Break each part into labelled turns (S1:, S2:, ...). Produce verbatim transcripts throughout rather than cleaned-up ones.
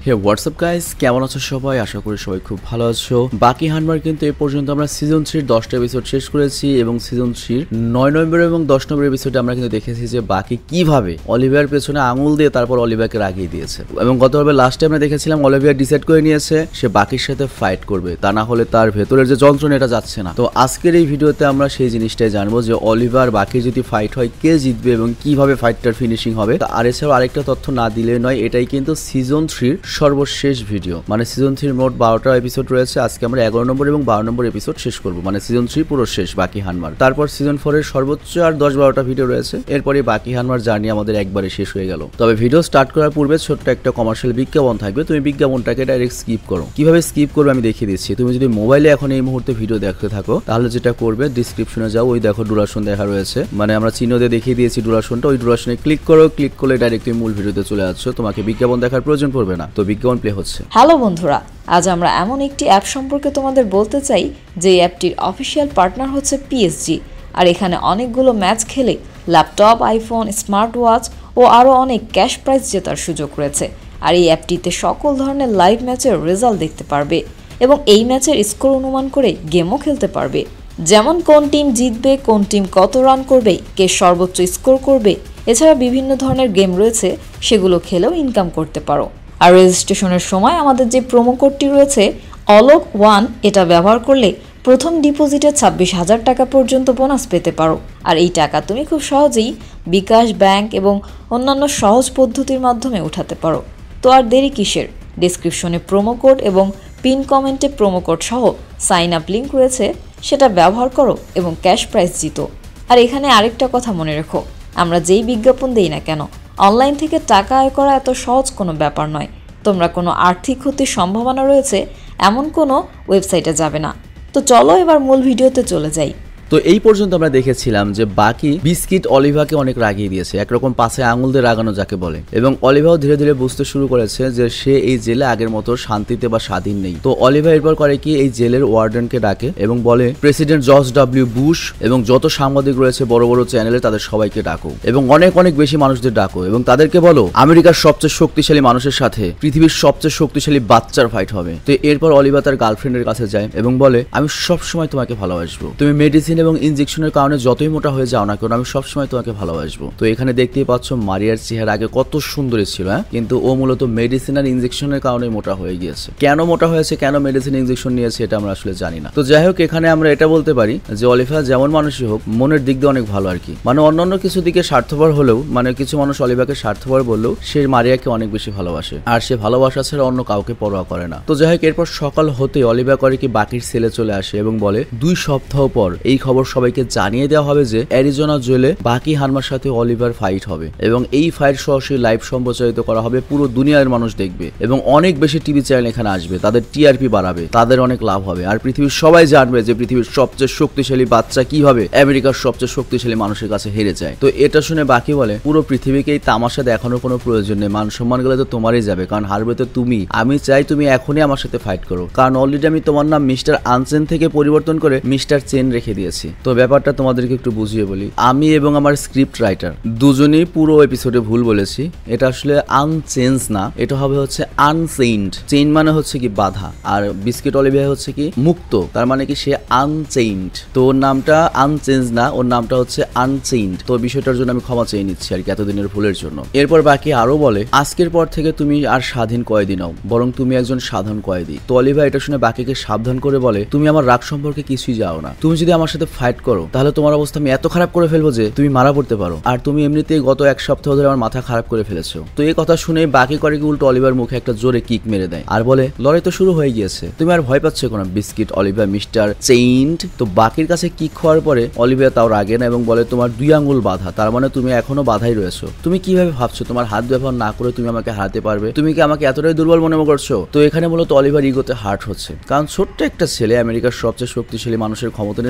S1: হে WhatsApp guys, কেমন আছো সবাই? আশা করি সবাই খুব ভালো আছো। বাকি হানমার কিন্তু এই পর্যন্ত আমরা সিজন থ্রির দশটা এপিসোড শেষ করেছি এবং সিজন থ্রির নয় নম্বর এবং দশ নম্বর এপিসোডে আমরা কিন্তু দেখেছি যে বাকি কিভাবে অলিভিয়ার পেছনে আঙুল দিয়ে তারপর অলিভিয়াকে রাগিয়ে দিয়েছে। এবং গতবার লাস্টে আমরা দেখেছিলাম অলিভিয়া ডিসাইড করে নিয়েছে সে বাকির সাথে ফাইট করবে, তা না হলে তার ভেতরের যে যন্ত্রণা এটা যাচ্ছে না। তো আজকের এই ভিডিওতে আমরা সেই জিনিসটাই জানবো যে অলিভিয়ার বাকির যদি ফাইট হয় কে জিতবে এবং কিভাবে ফাইটটার ফিনিশিং হবে। আর এছাড়াও আরেকটা তথ্য না দিলে নয়, এটাই কিন্তু সিজন থ্রির সর্বশেষ ভিডিও। মানে সিজন থ্রির মোট বারোটা এপিসোড রয়েছে, আজকে আমরা এগারো নম্বর এবং বারো নম্বর এপিসোড শেষ করবো। মানে সিজন থ্রি পুরো শেষ বাকি হানমার। তারপর সিজন ফোর এর সর্বোচ্চ আর দশ বারোটা ভিডিও রয়েছে, এরপরে বাকি হানমার জার্নি আমাদের একবারে শেষ হয়ে গেল। তবে ভিডিও স্টার্ট করার পূর্বে ছোট্ট একটা কমার্শিয়াল বিজ্ঞাপন থাকবে, তুমি বিজ্ঞাপনটাকে ডাইরেক্ট স্কিপ করো। কিভাবে স্কিপ করবে আমি দেখিয়ে দিচ্ছি। তুমি যদি মোবাইলে এখন এই মুহূর্তে ভিডিও দেখতে থাকো তাহলে যেটা করবে, ডিসক্রিপশনে যাও, ওই দেখো ডুরাশন দেখা রয়েছে, মানে আমরা চিহ্ন দিয়ে দেখিয়ে দিয়েছি ডুরাশনটা, ওই ডুরাশনে ক্লিক করো। ক্লিক করলে ডাইরেক্ট মূল ভিডিওতে চলে যাচ্ছ, তোমাকে বিজ্ঞাপন দেখার প্রয়োজন পড়বে না। তো বিজ্ঞাপন প্লে হচ্ছে।
S2: হ্যালো বন্ধুরা, আজ আমরা এমন একটি অ্যাপ সম্পর্কে তোমাদের বলতে চাই যে অ্যাপটির অফিসিয়াল পার্টনার হচ্ছে পিএসজি। আর এখানে অনেকগুলো ম্যাচ খেলে ল্যাপটপ, আইফোন, স্মার্ট ওয়াচ ও আরও অনেক ক্যাশ প্রাইজ জেতার সুযোগ রয়েছে। আর এই অ্যাপটিতে সকল ধরনের লাইভ ম্যাচের রেজাল্ট দেখতে পারবে এবং এই ম্যাচের স্কোর অনুমান করে গেমও খেলতে পারবে। যেমন কোন টিম জিতবে, কোন টিম কত রান করবে, কে সর্বোচ্চ স্কোর করবে। এছাড়া বিভিন্ন ধরনের গেম রয়েছে, সেগুলো খেলেও ইনকাম করতে পারো। আর রেজিস্ট্রেশনের সময় আমাদের যে প্রোমো কোডটি রয়েছে অলোক ওয়ান, এটা ব্যবহার করলে প্রথম ডিপোজিটে ছাব্বিশ হাজার টাকা পর্যন্ত বোনাস পেতে পারো। আর এই টাকা তুমি খুব সহজেই বিকাশ, ব্যাংক এবং অন্যান্য সহজ পদ্ধতির মাধ্যমে উঠাতে পারো। তো আর দেরি কিসের? ডেসক্রিপশনে প্রোমো কোড এবং পিন কমেন্টে প্রোমো কোড সহ সাইন আপ লিঙ্ক রয়েছে, সেটা ব্যবহার করো এবং ক্যাশ প্রাইজ জিতো। আর এখানে আরেকটা কথা মনে রেখো, আমরা যেই বিজ্ঞাপন দেই না কেন, অনলাইন থেকে টাকা আয় করা এত সহজ কোনো ব্যাপার নয়। তোমরা কোনো আর্থিক ক্ষতির সম্ভাবনা রয়েছে এমন কোনো ওয়েবসাইটে যাবে না। তো চলো এবার মূল ভিডিওতে চলে যাই।
S1: তো এই পর্যন্ত আমরা দেখেছিলাম যে বাকি বিস্কিট অলিভাকে অনেক রাগিয়ে দিয়েছে, একরকম পাশে আঙুল দিয়ে রাগানো যাকে বলে। এবং অলিভাও ধীরে ধীরে বুঝতে শুরু করেছে যে সে এই জেলে আগের মতো শান্তিতে বা স্বাধীন নেই। তো অলিভা এরপর করে কি, এই জেলের ওয়ার্ডেনকে ডাকে এবং বলে প্রেসিডেন্ট জর্জ ডব্লিউ বুশ এবং যত সাংবাদিক রয়েছে বড় বড় চ্যানেলে তাদের সবাইকে ডাকো এবং অনেক অনেক বেশি মানুষদের ডাকো এবং তাদেরকে বলো আমেরিকার সবচেয়ে শক্তিশালী মানুষের সাথে পৃথিবীর সবচেয়ে শক্তিশালী বাচ্চার ফাইট হবে। তো এরপর অলিভা তার গার্লফ্রেন্ডের কাছে যায় এবং বলে আমি সবসময় তোমাকে ভালোবাসবো, তুমি মেডিসিন এবং ইনজেকশনের কারণে যতই মোটা হয়ে যাও না কেন, আমি সবসময় তোমাকে ভালোবাসবো। তো এখানে দেখতেই পাচ্ছ মারিয়ার চেহারা আগে কত সুন্দরী ছিল, হ্যাঁ, কিন্তু ও মূলত মেডিসিন আর ইনজেকশনের কারণে মোটা হয়ে গিয়েছে। কেন মোটা হয়েছে, কেন মেডিসিন ইনজেকশন নিয়েছে, এটা আমরা আসলে জানি না। তো যাই হোক, এখানে আমরা এটা বলতে পারি যে অলিভা যেমন মানুষই হোক মনের দিক দিয়ে অনেক ভালো আর কি। মানে অন্যান্য কিছু দিকে স্বার্থপর হলেও, মানে কিছু মানুষ অলিভাকে স্বার্থপর বললেও সে মারিয়াকে অনেক বেশি ভালোবাসে, আর সে ভালোবাসা ছাড়া অন্য কাউকে পরোয়া করে না। তো যাই হোক, এরপর সকাল হতে অলিভা করে কি বাকির সেলে চলে আসে এবং বলে দুই সপ্তাহ পর এই খবর সবাইকে জানিয়ে দেওয়া হবে যে অ্যারিজোনা জেলে বাকি হানমার সাথে অলিভার ফাইট হবে এবং এই ফাইট সরাসরি লাইভ সম্প্রচারিত করা হবে, পুরো দুনিয়ার মানুষ দেখবে এবং অনেক বেশি টিভি চ্যানেল এখানে আসবে, তাদের টিআরপি বাড়াবে, তাদের অনেক লাভ হবে। আর পৃথিবীর সবাই জানবে যে পৃথিবীর সবচেয়ে শক্তিশালী বাচ্চা কিভাবে আমেরিকার সবচেয়ে শক্তিশালী মানুষের কাছে হেরে যায়। তো এটা শুনে বাকি বলে পুরো পৃথিবীকেই তামাশা দেখানোর কোনো প্রয়োজন নেই, মান সম্মান গেলে তো তোমারই যাবে, কারণ হারবে তো তুমি। আমি চাই তুমি এখনই আমার সাথে ফাইট করো, কারণ অলরেডি আমি তোমার নাম মিস্টার আনচেন থেকে পরিবর্তন করে মিস্টার চেন রেখে দিয়েছি। তো ব্যাপারটা তোমাদেরকে একটু বুঝিয়ে বলি, আমি এবং আমার স্ক্রিপ্ট রাইটার দুজনেই পুরো এপিসোডে ভুল বলেছি। এটা আসলে আনচেঞ্জ না, এটা হবে হচ্ছে আনচেইনড। চেইন মানে হচ্ছে কি বাধা, আর বিস্কিট অলিভিয়া হচ্ছে কি মুক্ত, তার মানে কি সে আনচেইনড। তো ওর নামটা আনচেঞ্জ না, ওর নামটা হচ্ছে আনচেইনড। তো বিষয়টার জন্য আমি ক্ষমা চেয়ে নিচ্ছি আর কি এতদিনের ভুলের জন্য। এরপর বাকি আরো বলে আজকের পর থেকে তুমি আর স্বাধীন কয়েদি নাও, বরং তুমি একজন সাধারণ কয়েদি। তো অলিভিয়া এটা শুনে বাকিকে সাবধান করে বলে তুমি আমার রাগ সম্পর্কে কিছুই যাও না, তুমি যদি আমার সাথে ফাইট করো তাহলে তোমার অবস্থা আমি এত খারাপ করে ফেলবো যে তুমি মারা পড়তে পারো, আর তুমি এমনিতেই গত এক সপ্তাহ ধরে আমার মাথা খারাপ করে ফেলেছো। তো এই কথা শুনে বাকি করে কি উল্টো অলিভার মুখে একটা জোরে কিক মেরে দেয় আর বলে লড়াই তো শুরু হয়ে গিয়েছে, তুমি আর ভয় পাচ্ছ কোনো বিস্কিট অলিভিয়া মিস্টার চেইনড। তো বাকির কাছে কিক খাওয়ার পরে অলিভিয়া তাও রাগে না এবং বলে তোমার দুই আঙ্গুল বাধা, তার মানে তুমি এখনো বাধাই রয়েছো। তুমি কিভাবে ভাবছো তোমার হাত ব্যবহার না করে তুমি আমাকে হারাতে পারবে? তুমি কি আমাকে এতটাই দুর্বল মনে করছো? তো এখানে মূলত অলিভার ইগোতে হার্ট হচ্ছে, কারণ ছোট্ট একটা ছেলে আমেরিকার সবচেয়ে শক্তিশালী মানুষের ক্ষমতা নিয়ে সন্দেহ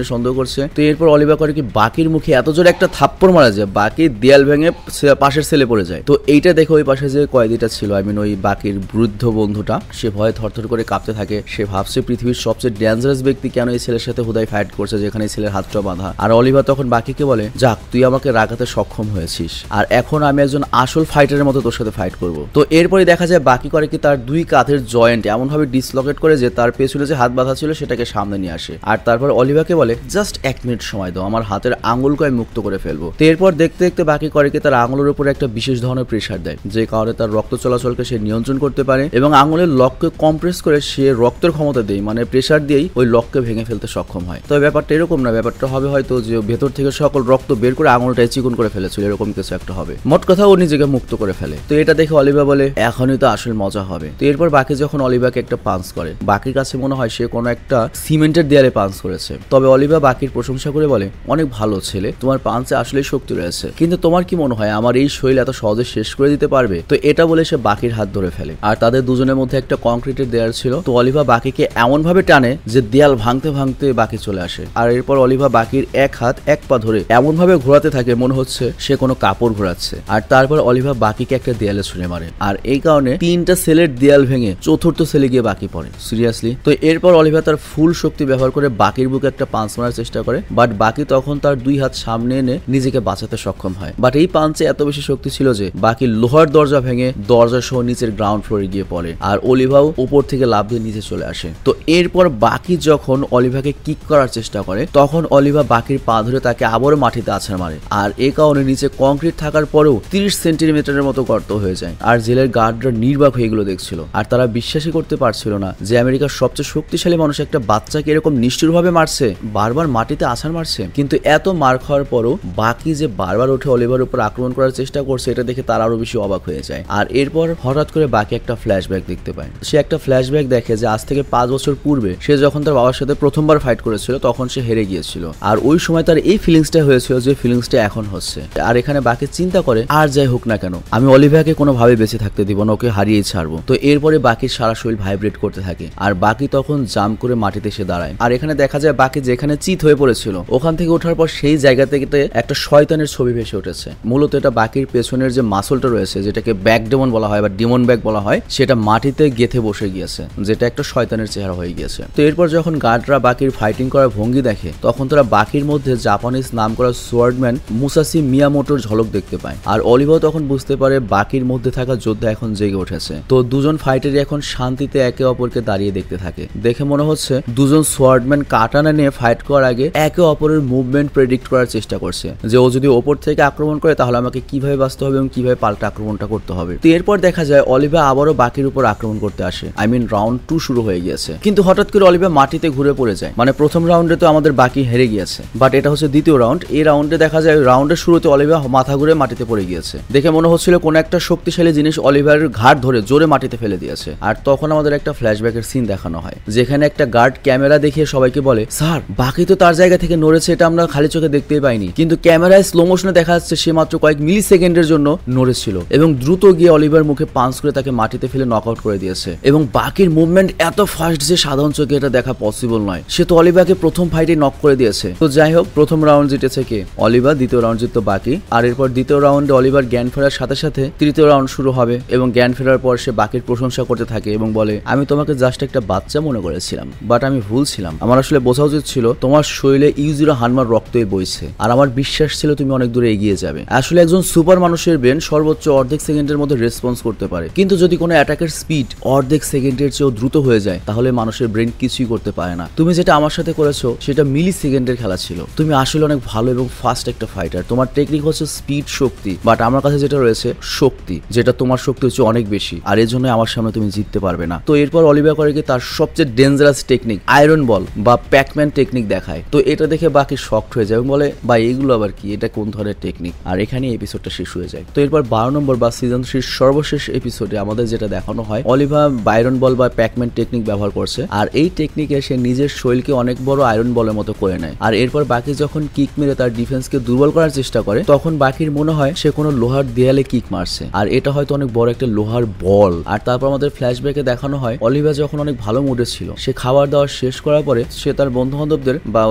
S1: করছে। তো এরপর অলিভা করে কি বাকির মুখে এত জোরে একটা থাপ্পড় মারা যায় বাকি দেয়াল ভেঙে পাশের সেলে পড়ে যায়। তো এইটা দেখে ওই পাশে যে কয়েদিটা ছিল, আই মিন ওই বাকির বৃদ্ধ বন্ধুটা, সে ভয়ে থরথর করে কাঁপতে থাকে। সে ভাবছে পৃথিবীর সবচেয়ে ডেঞ্জারাস ব্যক্তি কেন এই ছেলের সাথে হুদাই ফাইট করছে যেখানে এই ছেলের হাতটা বাঁধা। আর অলিভা তখন বাকিকে বলে, যাক তুই আমাকে রাগাতে সক্ষম হয়েছিস, আর এখন আমি একজন আসল ফাইটারের মতো তোর সাথে ফাইট করব। তো এরপরে দেখা যায় বাকি করে কি তার দুই কাঁধের জয়েন্ট এমন ভাবে ডিসলকেট করে যে তার পেছনে যে হাত বাঁধা ছিল সেটাকে সামনে নিয়ে আসে। আর তারপর অলিভাকে বলে, জাস্ট এক মিনিট সময় দাও, আমার হাতের আঙুলকে আমি মুক্ত করে ফেলবো। তো এরপর দেখতে দেখতে বাকি করে কি তার আঙুলের উপর একটা বিশেষ ধরনের প্রেসার দেয়, যে কারণে তার রক্ত চলাচলকে সে নিয়ন্ত্রণ করতে পারে এবং আঙুলের লককে কম্প্রেস করে সে রক্তের ক্ষমতা দেয়, মানে প্রেসার দিয়েই ওই লককে ভেঙে ফেলতে সক্ষম হয়। তবে ব্যাপারটা এরকম না, ব্যাপারটা হবে হয়তো যে ভেতর থেকে সকল রক্ত বের করে আঙুলটাই চিকন করে ফেলেছিল, এরকম কিছু একটা হবে। মোট কথা ও নিজেকে মুক্ত করে ফেলে। তো এটা দেখে অলিভা বলে, এখনই তো আসল মজা হবে। তো এরপর বাকি যখন অলিভাকে একটা পাঞ্চ করে, বাকির কাছে মনে হয় সে কোনো একটা সিমেন্টের দেয়ালে পাঞ্চ করেছে। তবে অলিভা বাকির প্রশংসা করে বলে, অনেক ভালো ছেলে, তোমার পাঞ্চে আসলেই শক্তি রয়েছে, কিন্তু তোমার কি মনে হয় আমার এই শরীর এত সহজে শেষ করে দিতে পারবে? তো এটা বলে সে বাকির হাত ধরে ফেলে। আর তাদের দুজনের মধ্যে একটা কংক্রিটের দেয়াল ছিল। তো অলিভা বাকিকে এমন ভাবে টানে যে দেয়াল ভাঙতে ভাঙতে বাকি চলে আসে। আর এরপর অলিভা বাকির এক হাত এক পা ধরে এমন ভাবে ঘোরাতে থাকে মনে হচ্ছে সে কোনো কাপড় ঘোরাচ্ছে। আর তারপর অলিভা বাকিকে একটা দেয়ালে ছুঁড়ে মারে, আর এই কারণে তিনটা সেলের দেয়াল ভেঙে চতুর্থ সেলে গিয়ে বাকি পড়ে। সিরিয়াসলি। তো এরপর অলিভা তার ফুল শক্তি ব্যবহার করে বাকির বুকে একটা পাঞ্চ মারার চেষ্টা করে, বাট বাকি তখন তার দুই হাত সামনে এনে নিজেকে বাঁচাতে সক্ষম হয়। বাট এই পাঞ্চে এত বেশি শক্তি ছিল যে বাকি লোহার দরজা ভেঙে দরজা সহ নিচের গ্রাউন্ড ফ্লোরে গিয়ে পড়ে, আর অলিভাও উপর থেকে লাফ দিয়ে নিচে চলে আসে। তো এরপর বাকি যখন অলিভাকে কিক করার চেষ্টা করে তখন অলিভা বাকির পা ধরে তাকে আবারও মাটিতে আছাড় মারে, আর এই কারণে নিচে কংক্রিট থাকার পরেও তিরিশ সেন্টিমিটারের মতো গর্ত হয়ে যায়। আর জেলের গার্ডরা নির্বাক হয়ে এগুলো দেখছিল, আর তারা বিশ্বাসই করতে পারছিল না যে আমেরিকার সবচেয়ে শক্তিশালী মানুষ একটা বাচ্চাকে এরকম নিষ্ঠুরভাবে মারছে, বারবার মাটিতে আছাড় মারছে। কিন্তু এত মার খাওয়ার পরও বাকি যে বারবার উঠে অলিভার উপর আক্রমণ করার চেষ্টা করছে এটা দেখে তারা আরো বেশি অবাক হয়ে যায়। আর এরপর হঠাৎ করে বাকি একটা ফ্ল্যাশব্যাক দেখতে পায়। সে একটা ফ্ল্যাশব্যাক দেখে যে আজ থেকে পাঁচ বছর পূর্বে সে যখন তার বাবার সাথে প্রথমবার ফাইট করেছিল তখন সে হেরে গিয়েছিল, আর ওই সময় তার এই ফিলিংসটা হয়েছিল যে ফিলিংসটা এখন হচ্ছে। আর এখানে বাকি চিন্তা করে, আর যাই হোক না কেন আমি অলিভিয়াকে কোনোভাবে বেঁচে থাকতে দিব না, ওকে হারিয়েই ছাড়বো। তো এরপরে বাকির সারা শরীর ভাইব্রেট করতে থাকে, আর বাকি তখন জাম্প করে মাটিতে এসে দাঁড়ায়। আর এখানে দেখা যায় বাকি যেখানে চিত হয়ে পড়েছিল ওখান থেকে ওঠার পর সেই জায়গা থেকে একটা শয়তানের ছবি ভেসে উঠেছে। মূলত এটা বাকির পেছনের যে মাসলটা রয়েছে যেটাকে ব্যাক ডেমন বলা হয় বা ডিমন ব্যাক বলা হয় সেটা মাটিতে গেথে বসে গিয়েছে, যেটা একটা শয়তানের চেহারা হয়ে গিয়েছে। তো এরপর যখন গার্ডরা বাকির ফাইটিং করার ভঙ্গি দেখে তখন তারা বাকির মধ্যে জাপানিজ নাম করা সোয়ার্ডম্যান মুসাসি মিয়ামোটোর ঝলক দেখতে পায়। আর অলিভাও তখন বুঝতে পারে বাকির মধ্যে থাকা যোদ্ধা এখন জেগে উঠেছে। তো দুজন ফাইটারই এখন শান্তিতে একে অপরকে দাঁড়িয়ে দেখতে থাকে। দেখে মনে হচ্ছে দুজন সোয়ার্ডম্যান কাটানা নিয়ে ফাইট করার আগে একে অপরের মুভমেন্ট প্রেডিক্ট করার চেষ্টা করছে, যে ও যদি ওপর থেকে আক্রমণ করে তাহলে আমাকে কিভাবে বাঁচতে হবে এবং কিভাবে পাল্টা আক্রমণটা করতে হবে। তো এরপর দেখা যায় অলিভা আবারও বাকির উপর আক্রমণ করতে আসে। আই মিন রাউন্ড টু শুরু হয়ে গিয়েছে, কিন্তু হঠাৎ করে অলিভা মাটিতে ঘুরে পড়ে যায়। মানে প্রথম রাউন্ডে তো আমাদের বাকি হেরে গিয়েছে, বাট এটা হচ্ছে দ্বিতীয় রাউন্ড। এই রাউন্ডে দেখা যায় রাউন্ডের শুরুতে অলিভা মাথা ঘুরে মাটিতে পড়ে গিয়েছে। দেখে মনে হচ্ছিল কোন একটা শক্তিশালী জিনিস অলিভার ঘাট ধরে জোরে মাটিতে ফেলে দিয়েছে। আর তখন আমাদের একটা ফ্ল্যাশব্যাকের সিন দেখানো হয়, যেখানে একটা গার্ড ক্যামেরা দেখিয়ে সবাইকে বলে, স্যার বাকি তো তার জায়গা থেকে নড়েছে, এটা আমরা খালি চোখে দেখতেই পাইনি, কিন্তু ক্যামেরায় স্লো মোশনে দেখা যাচ্ছে সে মাত্র কয়েক মিলি সেকেন্ডের জন্য নড়েছিল এবং দ্রুত গিয়ে অলিভার মুখে পাঞ্চ করে তাকে মাটিতে ফেলে নক আউট করে দিয়েছে। এবং বাকির মুভমেন্ট এত ফাস্ট যে সাধারণ চোখে এটা দেখা পসিবল নয়। সে তো অলিভাকে প্রথম ফাইটে নক করে দিয়েছে। তো যাই হোক, প্রথম রাউন্ড জিতেছে কে? অলিভা। দ্বিতীয় রাউন্ড জিততো বাকি। আর এরপর দ্বিতীয় রাউন্ডে অলিভার জ্ঞান ফেরার সাথে সাথে তৃতীয় রাউন্ড শুরু হবে এবং জ্ঞান ফেরার পর সে বাকির প্রশংসা করতে থাকে এবং বলে, আমি তোমাকে জাস্ট একটা বাচ্চা মনে করেছিলাম, বাট আমি ভুল ছিলাম। আমার আসলে বোঝা উচিত ছিল তোমার শরীরে ইউজিরো হানমার রক্তই বইছে, আর আমার বিশ্বাস ছিল তুমি অনেক দূরে এগিয়ে যাবে। আসলে একজন সুপার মানুষের ব্রেন সর্বোচ্চ অর্ধেক সেকেন্ডের মধ্যে রেসপন্স করতে পারে, কিন্তু যদি কোনো অ্যাটাকের স্পিড অর্ধেক সেকেন্ডের চেয়েও দ্রুত হয়ে যায় তাহলে মানুষের ব্রেন কিছুই করতে পারে না। তুমি যেটা আমার সাথে করেছো সেটা মিলি সেকেন্ডের খেলা ছিল। তুমি আসলে অনেক ভালো এবং ফাস্ট একটা ফাইটার, তোমার টেকনিক হচ্ছে স্পিড শক্তি, বাট আমার কাছে যেটা রয়েছে শক্তি, যেটা তোমার শক্তি হচ্ছে অনেক বেশি, আর এর জন্য আমার সামনে তুমি জিততে পারবে না। তো এরপর অলিভা করে কি তার সবচেয়ে ডেঞ্জারাস টেকনিক আয়রন বল বা প্যাকম্যান টেকনিক দেখায়। তো এটা দেখে বাকি শকড হয়ে যায় এবং বলে, ভাই এগুলো আবার কি, এটা কোন ধরনের টেকনিক? আর এখানে এপিসোডটা শেষ হয়ে যায়। তো এরপর বারো নম্বর বা সিজন থ্রির সর্বশেষ এপিসোডে আমাদের যেটা দেখানো হয়, অলিভা আয়রন বল বা প্যাকম্যান টেকনিক ব্যবহার করছে, আর এই টেকনিকে সে নিজের শরীরকে অনেক বড় আয়রন বলের মতো করে নেয়। আর এরপর বাকি যখন কিক মেরে তার ডিফেন্সকে দুর্বল করার চেষ্টা করে তখন বাকির মনে হয় সে কোনো লোহার দেয়ালে কিক মারছে, আর এটা হয়তো অনেক বড় একটা লোহার বল। আর তারপর আমাদের ফ্ল্যাশব্যাকে দেখানো হয় অলিভা যখন অনেক ভালো মুডে ছিল, সে খাবার দাওয়া শেষ করার পরে সে তার বন্ধু বান্ধবদের বা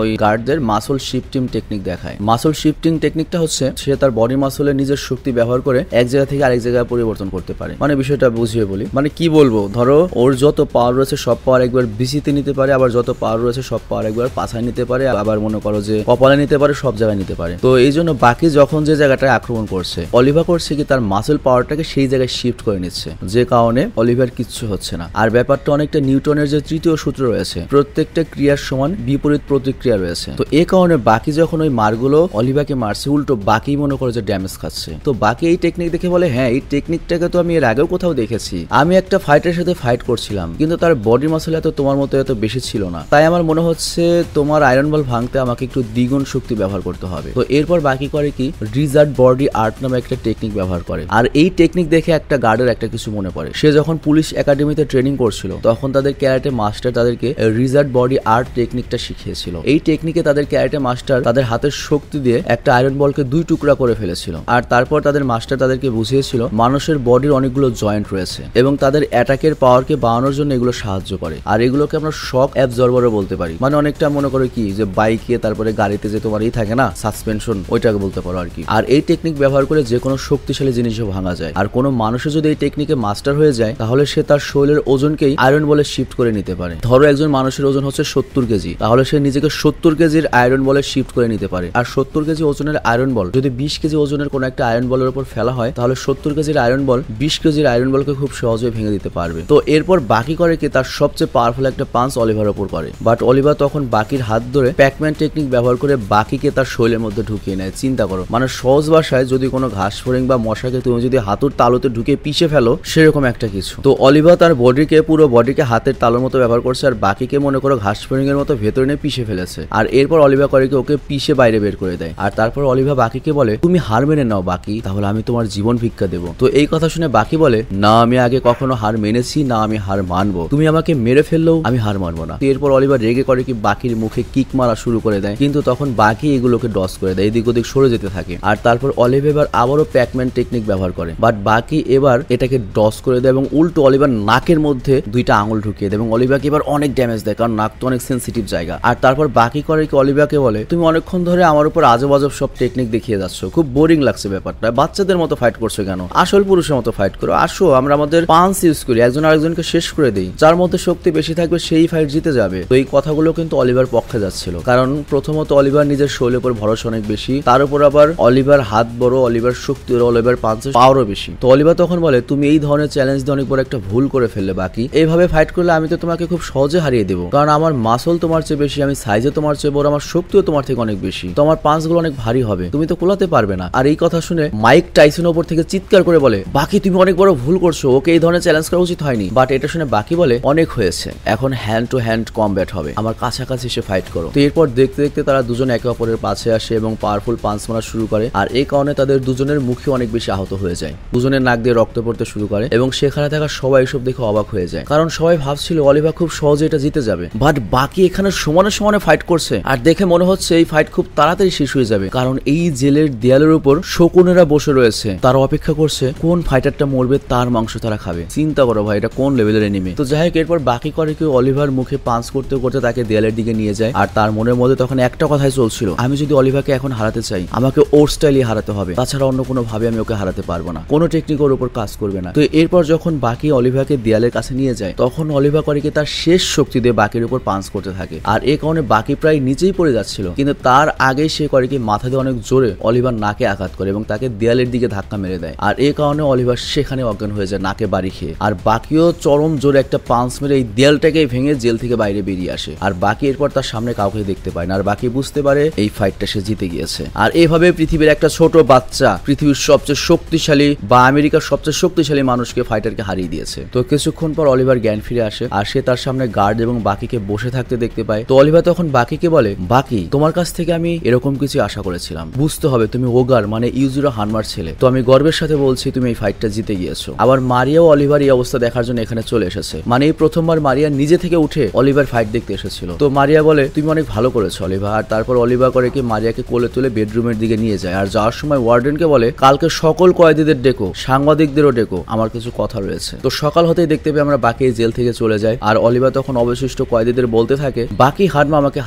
S1: ওই গার্ডদের মাসল শিফটিং টেকনিক দেখায়। মাসল শিফটিং টেকনিকটা হচ্ছে সে তার বডি মাসলের নিজের শক্তি ব্যবহার করে এক জায়গা থেকে আরেক জায়গায় পরিবর্তন করতে পারে। মানে বিষয়টা বুঝিয়ে বলি, মানে কি বলবো, ধরো ওর যত পাওয়ার রয়েছে সব পাওয়ার একবার বিসিতে নিতে পারে, আবার যত পাওয়ার রয়েছে সব পাওয়ার একবার পাছায় নিতে পারে, আবার মনে করো যে কপালে নিতে পারে, সব জায়গায় নিতে পারে। তো এই জন্য বাকি যখন যে জায়গাটায় আক্রমণ করছে, অলিভা করছে কি তার মাসল পাওয়ারটাকে সেই জায়গায় শিফট করে নিচ্ছে, যে কারণে অলিভার কিচ্ছু হচ্ছে না। আর ব্যাপারটা অনেকটা নিউটনের যে তৃতীয় সূত্র রয়েছে, প্রত্যেকটা ক্রিয়ার সমান বিপরীত প্রতিক্রিয়া রয়েছে। তো এই কারণে বাকি যখন ওই মারগুলো অলিভাকে মারছে, উল্টো বাকি মনে করে যে ড্যামেজ খাচ্ছে। তো বাকি এই টেকনিক দেখে বলে, হ্যাঁ এই টেকনিকটাকে তো আমি এর আগেও কোথাও দেখেছি, আমি একটা ফাইটারের সাথে ফাইট করছিলাম কিন্তু তার বডি মাসল এত তোমার মতো এত বেশি ছিল না, তাই আমার মনে হচ্ছে তোমার আয়রন বল ভাঙতে আমাকে একটু দ্বিগুণ শক্তি ব্যবহার করতে হবে। তো এরপর বাকি করে কি রিজার্ড বডি আর্ট নামে একটা টেকনিক ব্যবহার করে। আর এই টেকনিক দেখে একটা গার্ডের একটা কিছু মনে পড়ে, সে যখন পুলিশ একাডেমিতে ট্রেনিং করছিল তখন তাদের ক্যারাটে মাস্টার তাদেরকে রিজার্ড বডি আর্ট টেকনিকটা শিখিয়েছিল। এই টেকনিকে তাদের ক্যারাটে মাস্টার তাদের হাতের শক্তি দিয়ে একটা আয়রন বলকে দুই টুকরা করে ফেলেছিল। আর তারপর তাদের মাস্টার তাদেরকে বুঝিয়েছিল মানুষের বডির অনেকগুলো জয়েন্ট রয়েছে এবং তাদের অ্যাটাকের পাওয়ারকে বাড়ানোর জন্য এগুলো সাহায্য করে। আর এগুলোকে আমরা শক অ্যাবজর্বারও বলতে পারি। মানে অনেকটা মনে করে কি যে বাইকে তারপরে গাড়িতে যে তোমার এই থাকে না সাসপেনশন, ওইটাকে বলতে পারো আর কি। আর এই টেকনিক ব্যবহার করে যে কোনো শক্তিশালী জিনিসও ভাঙা যায়। আর কোনো মানুষও যদি এই টেকনিকে মাস্টার হয়ে যায় তাহলে সে তার শরীরের ওজনকেই আয়রন বলে শিফট করে নিতে পারে। ধরো একজন মানুষের ওজন হচ্ছে সত্তর কেজি, তাহলে সে নিজেকে সত্তর কেজির আয়রন বলে শিফট করে নিতে পারে। আর সত্তর কেজি ওজনের আয়রন বল যদি বিশ কেজি ওজনের কোনো একটা আয়রন বলের উপর ফেলা হয় তাহলে সত্তর কেজির আয়রন বল বিশ কেজির আয়রন বলকে খুব সহজে ভেঙে দিতে পারবে। তো এরপর বাকি করে কি তার সবচেয়ে পাওয়ারফুল একটা পাঞ্চ অলিভার ওপর করে, বাট অলিভার তখন বাকির হাত ধরে প্যাকম্যান টেকনিক ব্যবহার করে বাকিকে তার শরীরের মধ্যে ঢুকিয়ে নেয়। চিন্তা করো, মানে সহজ ভাষায় যদি কোনো ঘাস ফড়িং বা মশাকে তুমি যদি হাতুর তালুতে ঢুকে পিষে ফেলো সেরকম একটা কিছু। তো অলিভার তার বডিকে পুরো বডিকে হাতের তালুর মতো ব্যবহার করছে আর বাকিকে মনে করো ঘাস ফড়িং এর মতো ভেতরে নিয়ে পিষে ফেলেছে। আর এরপর অলিভা করে কি ওকে পিষে বাইরে বের করে দেয়। আর তারপর অলিভা বাকিকে বলে তুমি হার মেনে নাও বাকি, তাহলে আমি তোমার জীবন ভিক্ষা দেবো। তো এই কথা শুনে বাকি বলে না, আমি আগে কখনো হার মেনেছি না, আমি হার মানবো, তুমি আমাকে মেরে ফেললেও আমি হার মানবো না। এরপর অলিভার রেগে করে কি বাকির মুখে কিক মারা শুরু করে দেয়, কিন্তু তখন বাকি এগুলোকে ডস করে দেয়, এদিক ওদিক সরে যেতে থাকে। আর তারপর অলিভা এবার আবারও প্যাকম্যান টেকনিক ব্যবহার করে, বাট বাকি এবার এটাকে ডস করে দেয় এবং উল্টো অলিভার নাকের মধ্যে দুইটা আঙুল ঢুকিয়ে দেয় এবং অলিভাকে এবার অনেক ড্যামেজ দেয়, কারণ নাক তো অনেক সেন্সিটিভ জায়গা। আর তারপর বাকি করে কি অলিভাকে বলে তুমি অনেকক্ষণ ধরে আমার উপর আজব আজব সব টেকনিক দেখিয়ে যাচ্ছ, খুব বোরিং লাগছে ব্যাপারটা, বাচ্চাদের মতো ফাইট করছো কেন, আসল পুরুষের মতো ফাইট করো, আসো আমরা আমাদের পাঞ্চ ইউজ করি, একজন আরেকজনকে শেষ করে দেই, যার মধ্যে শক্তি বেশি থাকবে সেই ফাইট জিতে যাবে। তো এই কথাগুলো কিন্তু অলিভার পক্ষে যাচ্ছিল, কারণ প্রথমত অলিভার নিজের শরীরের উপর ভরসা অনেক বেশি, তার উপর আবার অলিভার হাত বড়, অলিভার শক্তি অলিভার পাঞ্চের পাওয়ারও বেশি। তো অলিভার তখন বলে তুমি এই ধরনের চ্যালেঞ্জ দিয়ে অনেক বড় একটা ভুল করে ফেললে বাকি, এইভাবে ফাইট করলে আমি তো তোমাকে খুব সহজে হারিয়ে দেবো, কারণ আমার মাসল তোমার চেয়ে বেশি, আমি সাইজে তোমার চেয়ে বড়, আমার শক্তিও তোমার থেকে অনেক বেশি, তো আমার পাঞ্চগুলো অনেক ভারী হবে, তুমি তো কোলাতে পারবে না। আর এই কথা শুনে মাইক টাইসন ওপর থেকে চিৎকার করে বলে বাকি তুমি অনেক বড় ভুল করছো, ওকে এই ধরনের চ্যালেঞ্জ করা উচিত হয়নি। বাট এটা শুনে বাকি বলে অনেক হয়েছে, এখন হ্যান্ড টু হ্যান্ড কমব্যাট হবে, আমার কাছাকাছি এসে ফাইট করো। তো এরপর দেখতে দেখতে তারা দুজন একে অপরের পাশে আসে এবং পাওয়ারফুল পাঞ্চ মারা শুরু করে। আর এই কারণে তাদের দুজনের মুখে অনেক বেশি আহত হয়ে যায়, দুজনের নাক দিয়ে রক্ত পড়তে শুরু করে এবং সেখানে থাকা সবাই এসব দেখে অবাক হয়ে যায়, কারণ সবাই ভাবছিল অলিভা খুব সহজে এটা জিতে যাবে। বাট বাকি এখানে সমানে সমানে ফাইট করছে আর দেখে মনে হচ্ছে এই ফাইট খুব তাড়াতাড়ি শেষ হয়ে যাবে, কারণ এই জেলের দেয়ালের উপর শকুনেরা বসে রয়েছে, তারা অপেক্ষা করছে কোন ফাইটারটা মরবে তার মাংস তারা খাবে। চিন্তা করো ভাই, এটা কোন লেভেলের এনিমি। তো যাই হোক, এরপর বাকি করে কেউ অলিভার মুখে পাঞ্চ করতে করতে তাকে দেয়ালের দিকে নিয়ে যায়। আর তার মনের মধ্যে তখন একটা কথাই চলছিল, আমি যদি অলিভাকে এখন হারাতে চাই আমাকে ওর স্টাইলে হারাতে হবে, তাছাড়া অন্য কোনো ভাবে আমি ওকে হারাতে পারবো না, কোনো টেকনিক ওর উপর কাজ করবে না। তো এরপর যখন বাকি অলিভাকে দেয়ালের কাছে নিয়ে যায় তখন অলিভা করে কি তার শেষ শক্তি দিয়ে বাকির উপর পাঞ্চ করতে থাকে। আর এই কারণে বাকি প্রায় নিচেই পড়ে যাচ্ছিল, কিন্তু তার আগেই সে করে কি মাথা দিয়ে অনেক জোরে অলিভার নাকে আঘাত করে এবং তাকে দেয়ালের দিকে ধাক্কা মেরে দেয়। আর এই কারণে অলিভার সেখানে অজ্ঞান হয়ে যায় নাকে বাড়ি খেয়ে। আর বাকিও চরম জোরে একটা পাঞ্চ মেরে এই দেয়ালটাকে ভেঙে জেল থেকে বাইরে বেরিয়ে আসে। আর বাকি এরপর তার সামনে কাউকে দেখতে পায় না, আর বাকি বুঝতে পারে এই ফাইটটা সে জিতে গিয়েছে। আর এইভাবে পৃথিবীর একটা ছোট বাচ্চা পৃথিবীর সবচেয়ে শক্তিশালী বা আমেরিকার সবচেয়ে শক্তিশালী মানুষকে ফাইটারকে হারিয়ে দিয়েছে। তো কিছুক্ষণ পর অলিভার জ্ঞান ফিরে আসে আর সে তার সামনে গার্ড এবং বাকিকে বসে থাকতে দেখতে পায়। তো অলিভার তখন বাকিকে বলে বাকি, তোমার কাছ থেকে আমি এরকম কিছু আশা করেছিলাম, বুঝতে হবে তুমি ওগার মানে ইউজুরা হানমার ছেলে, তো আমি গর্বের সাথে বলছি তুমি এই ফাইটটা জিতে গিয়েছো। আবার মারিয়াও অলিভার এই অবস্থা দেখার জন্য এখানে চলে এসেছে, মানে এই প্রথমবার মারিয়া নিজে থেকে উঠে অলিভার ফাইট দেখতে এসেছিল। তো মারিয়া বলে তুমি অনেক ভালো করেছো অলিভা। আর তারপর অলিভা করে কি মারিয়াকে কোলে তুলে বেডরুমের দিকে নিয়ে যায় আর যাওয়ার সময় ওয়ার্ডেনকে বলে কালকে সকল কয়েদিদের ডেকো, সাংবাদিকদেরও ডেকো, আমার কিছু কথা রয়েছে। তো সকাল হতেই দেখতে পেয়ে আমরা বাকি জেল থেকে চলে যায় আর অলিভা তখন অবশিষ্ট কয়েদিদের বলতে থাকে বাকি হানমা আমাকে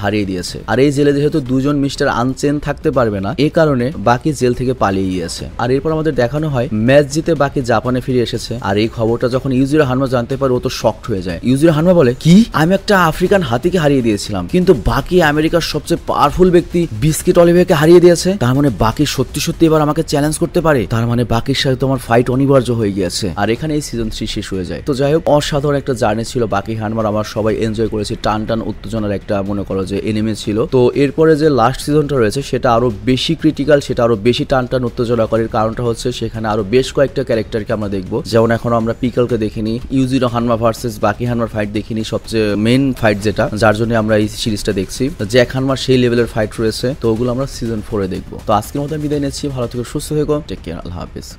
S1: হারিয়ে দিয়েছে। আর এই জেলে যেহেতু দুজন মিস্টার আনচেন থাকতে পারবে না, এই কারণে বাকি জেল থেকে পালিয়ে গিয়েছে। আর এরপর আমাদের দেখানো হয় ম্যাচ জিতে বাকি জাপানে ফিরে এসেছে। আর এই খবরটা যখন ইউজিরো হানমা জানতে পারে ও তো শকড হয়ে যায়। ইউজিরো হানমা বলে, কি আমি একটা আফ্রিকান হাতিকে হারিয়ে দিয়েছিলাম, কিন্তু বাকি আমেরিকার সবচেয়ে পাওয়ারফুল ব্যক্তি বিস্কিট অলিভিয়াকে হারিয়ে দিয়েছে, তার মানে বাকি সত্যি সত্যি এবার আমাকে চ্যালেঞ্জ করতে পারে, তার মানে বাকির সাথে তোমার ফাইট অনিবার্য হয়ে গিয়েছে। আর এখানে এই সিজন থ্রি শেষ হয়ে যায়। তো যাই হোক, অসাধারণ একটা জার্নি ছিল বাকি হানমার, আমার সবাই এনজয় করেছি। টান টান উত্তেজনার একটা মনে করো যে এনিমে ছিল। তো এরপরে যে লাস্ট সিজনটা রয়েছে সেটা আরো বেশি ক্রিটিক্যাল, সেটা আরো বেশি টান টান উত্তেজনা করার কারণটা হচ্ছে সেখানে আরো বেশ কয়েকটা ক্যারেক্টারকে আমরা দেখবো। যেমন এখনো আমরা পিকলকে দেখিনি, ইউজিরো হানমা ভার্সেস বাকি হানমার ফাইট দেখিনি, সবচেয়ে মেইন ফাইট যেটা, যার জন্য আমরা এই সিরিজটা দেখছি। জ্যাক হানমার সেই লেভেলের ফাইট রয়েছে, তো ওগুলো আমরা সিজন ফোরে দেখবো। তো আজকের মতো বিদায় নিচ্ছি, ভালো থেকো, সুস্থ থেকো, টেক কেয়ার, আল্লাহ হাফিজ।